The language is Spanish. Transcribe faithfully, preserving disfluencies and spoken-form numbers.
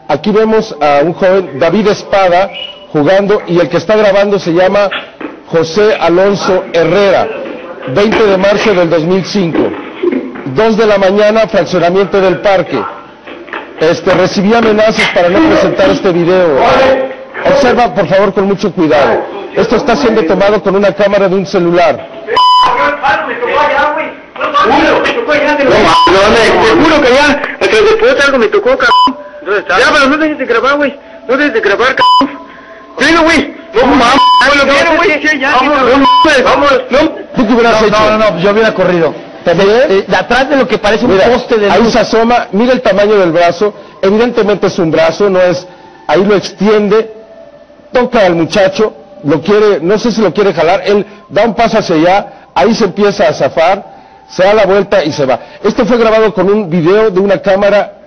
Aquí vemos a un joven, David Espada, jugando, y el que está grabando se llama José Alonso Herrera, veinte de marzo del dos mil cinco, dos de la mañana, fraccionamiento del parque. Este, recibí amenazas para no presentar este video. Observa, por favor, con mucho cuidado. Esto está siendo tomado con una cámara de un celular. No, te juro que ya, el que después algo me tocó, cabrón. Ya, pero no dejes de grabar, güey. No dejes de grabar, cabrón. Venga, güey. No mames, lo quiero, güey. Vamos, vamos. ¿Tú qué hubieras hecho? No, no, no, yo hubiera corrido. ¿También? De, de atrás de lo que parece un Mira, poste de ahí luz. se asoma, mira el tamaño del brazo, evidentemente es un brazo, no es, ahí lo extiende, toca al muchacho, lo quiere, no sé si lo quiere jalar, él da un paso hacia allá, ahí se empieza a zafar, se da la vuelta y se va. Esto fue grabado con un video de una cámara